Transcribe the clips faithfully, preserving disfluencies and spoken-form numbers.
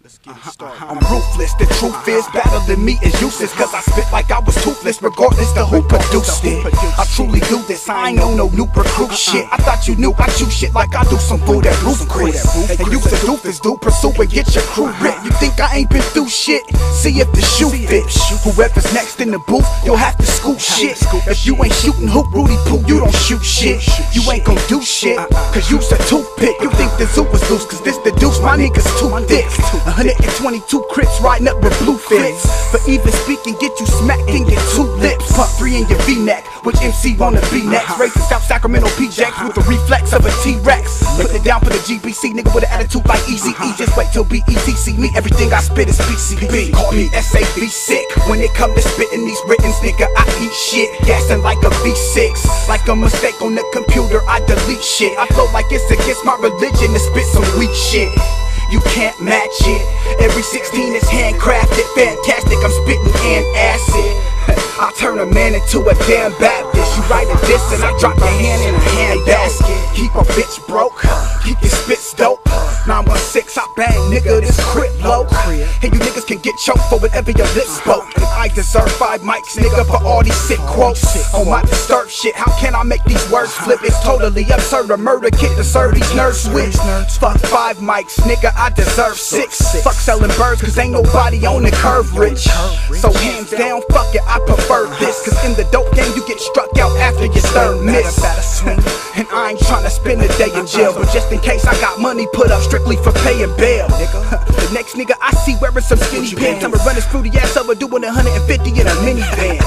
Let's get it started. I'm ruthless, the truth is battling me is useless, cause I spit like I was toothless regardless to who produced it. I truly do this, I ain't on no new recruit shit. I thought you knew I chew shit like I do some food at Roof Chris. And you the doofus, dude, pursue and get your crew ripped. You think I ain't been through shit? See if the shoe fits. Whoever's next in the booth, you'll have to scoop shit. If you ain't shooting hoop, Rudy Poo, you don't shoot shit. You ain't gon' do shit, cause you's a toothpick. You think the zoo was loose, cause this the deuce, my niggas too thick. one hundred twenty-two Crips riding up with blue fits. For even speaking, get you smacked and get two lips. Pump three in your V-neck, which M C wanna be next? Racing South Sacramento P-Jacks with the reflex of a T-Rex. Put it down for the G B C, nigga with an attitude like Eazy-E. Just wait till B E T see me, everything I spit is P C B. Call me S A V sick, when it come to spitting these writtens, nigga, I eat shit. Gassing like a V six, like a mistake on the computer, I delete shit. I flow like it's against my religion to spit some weak shit. You can't match it. Every sixteen is handcrafted, fantastic, I'm spitting and acid. I turn a man into a damn Baptist. You write a diss and I drop your hand in a hand basket. Keep a bitch broke, keep your spits dope. nine one six, I bang, nigga, this crip low. Hey, you niggas can get choked for whatever your lips spoke. And I deserve five mics, nigga, for all these sick quotes. On my disturbed shit, how can I make these words flip? It's totally absurd, a murder kit to serve these nerds switch. Fuck five mics, nigga, I deserve six. Fuck selling birds, cause ain't nobody on the curve rich. So hands down, fuck it, I prefer this. Cause in the dope game, you get struck out after your third miss. And I ain't tryna spend a day in jail, but just in case I got money put up strictly for paying bail. The next nigga I see wearing some skinny pants, I'ma run his fruity ass over doing one hundred fifty in a minivan.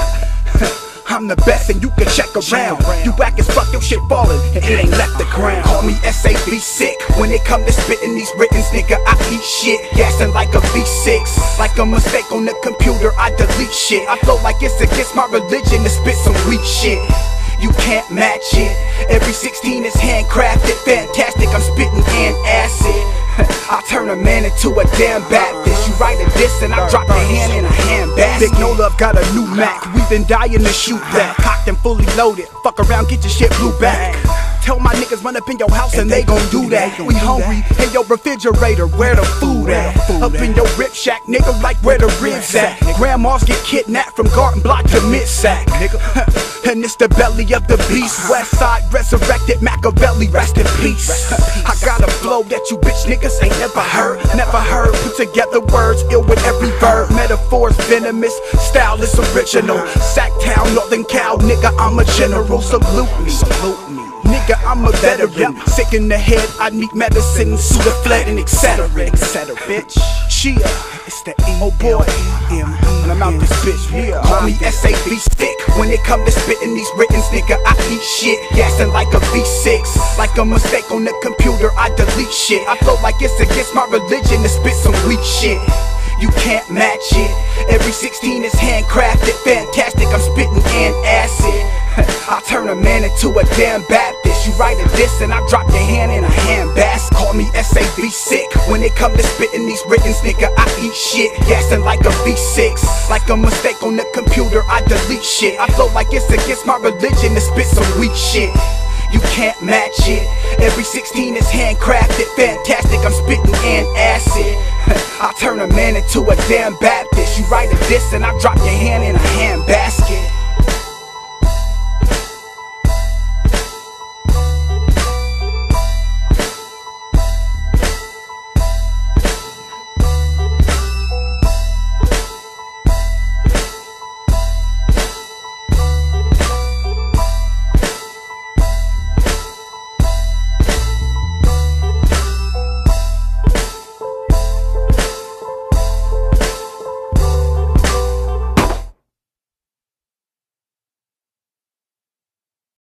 I'm the best and you can check around. You whack as fuck, your shit falling and it ain't left the ground. Call me S A V sick, when it come to spitting these writtens, nigga, I eat shit. Gassing like a V six, like a mistake on the computer, I delete shit. I flow like it's against my religion to spit some weak shit. You can't match it. Every sixteen is handcrafted, fantastic, I'm spitting and acid. I turn a man into a damn Baptist. You write a diss and I drop your hand in a hand basket. Big No Love got a new Mac, we been dying to shoot that. Cocked and fully loaded, fuck around, get your shit blew back. Tell my niggas run up in your house and they gon' do that. We hungry, in your refrigerator, where the food at? Up in your rib shack, nigga, like where the ribs at? Grandmas get kidnapped from Garden Block to Mid-Sac, nigga. And it's the belly of the beast. West side resurrected Machiavelli, rest in peace. I got a flow that you bitch niggas ain't never heard. Never heard, put together words ill with every verb. Metaphors venomous, style is original. Sacktown, Northern Cal, nigga, I'm a general. Salute me, salute me. Nigga, I'm a veteran. Sick in the head, I need medicine, Sudafed and et cetera, et cetera, bitch. Chia, it's the E, oh boy, and I'm out this bitch, yeah. Call me S A V stick, when it come to spitting these writtens, nigga, I eat shit. Gassing like a V six, like a mistake on the computer, I delete shit. I flow like it's against my religion to spit some weak shit. You can't match it. Every sixteen is handcrafted, fantastic, I'm spitting and acid. I turn a man into a damn Baptist. You write a diss and I drop your hand in a hand basket. Call me S A V sick, when it come to spitting these writtens, nigga, I eat shit. Gassing like a V six, like a mistake on the computer, I delete shit. I flow like it's against my religion to spit some weak shit. You can't match it. Every sixteen is handcrafted, fantastic, I'm spitting and acid. I turn a man into a damn Baptist. You write a diss and I drop your hand in a hand basket.